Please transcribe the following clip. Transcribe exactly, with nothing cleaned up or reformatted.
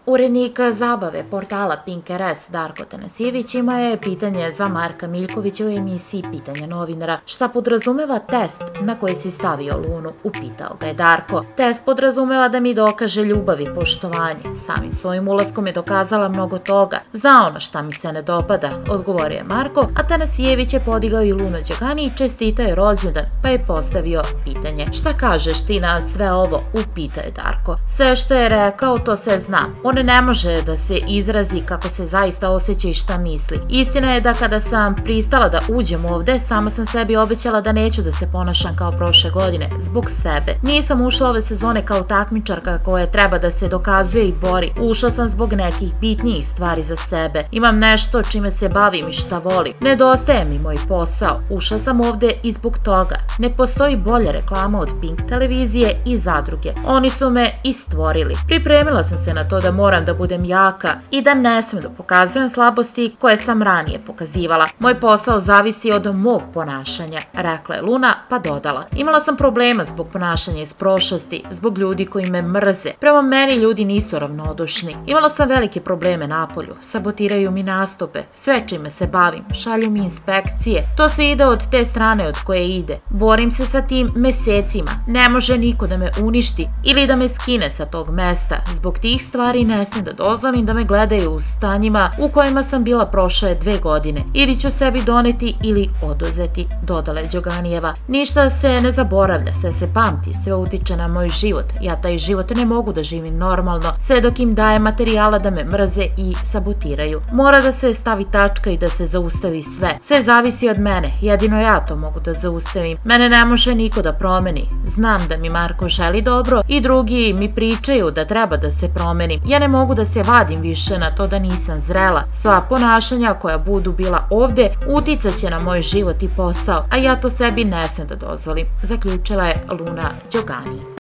Urednik zabave portala Pink R S Darko Tanasijević ima je pitanje za Marka Miljkovića u emisiji Pitanja novinara. Šta podrazumeva test na koji si stavio Lunu? Upitao ga je Darko. Test podrazumeva da mi dokaže ljubav i poštovanje. Samim svojim ulaskom je dokazala mnogo toga. Zna ono šta mi se ne dopada, odgovorio je Marko, a Tanasijević je podigao i Lunu Đogani i čestitao je rođendan, pa je postavio pitanje. Šta kažeš ti na sve ovo? Upitao je Darko. Sve što je rekao, to se zna. On ne može da se izrazi kako se zaista osjeća i šta misli. Istina je da kada sam pristala da uđem ovde, sama sam sebi obećala da neću da se ponašam kao prošle godine, zbog sebe. Nisam ušla ove sezone kao takmičarka koja treba da se dokazuje i bori. Ušla sam zbog nekih bitnijih stvari za sebe. Imam nešto čime se bavim i šta volim. Nedostaje mi moj posao. Ušla sam ovde i zbog toga. Ne postoji bolja reklama od Pink televizije i zadruge. Oni su me i stvorili. Pripremila sam se na to da moram da budem jaka i da ne smem da pokazujem slabosti koje sam ranije pokazivala. Moj posao zavisi od mog ponašanja, rekla je Luna, pa dodala. Imala sam problema zbog ponašanja iz prošlosti, zbog ljudi koji me mrze. Prema meni ljudi nisu ravnodušni. Imala sam velike probleme napolju, sabotiraju mi nastupe, sve čime se bavim, šalju mi inspekcije. To se ide od te strane od koje ide. Borim se sa tim mesecima. Ne može niko da me uništi ili da me skine sa tog mesta. Zbog tih stvari ne smem da dozvolim da me gledaju u stanjima u kojima sam bila prošle dve godine. Ili ću sebi doneti ili oduzeti, dodala je Đoganijeva. Ništa se ne zaboravlja, sve se pamti, sve utiče na moj život. Ja taj život ne mogu da živim normalno, sve dok im daje materijala da me mrze i sabotiraju. Mora da se stavi tačka i da se zaustavi sve. Sve zavisi od mene, jedino ja to mogu da zaustavim. Mene ne može niko da promeni. Znam da mi Marko želi dobro i drugi mi pričaju da treba da se promenim. Ja ne mogu da se vadim više na to da nisam zrela. Sva ponašanja koja budu bila ovde uticat će na moj život i posao, a ja to sebi ne smem da dozvolim, zaključila je Luna Đogani.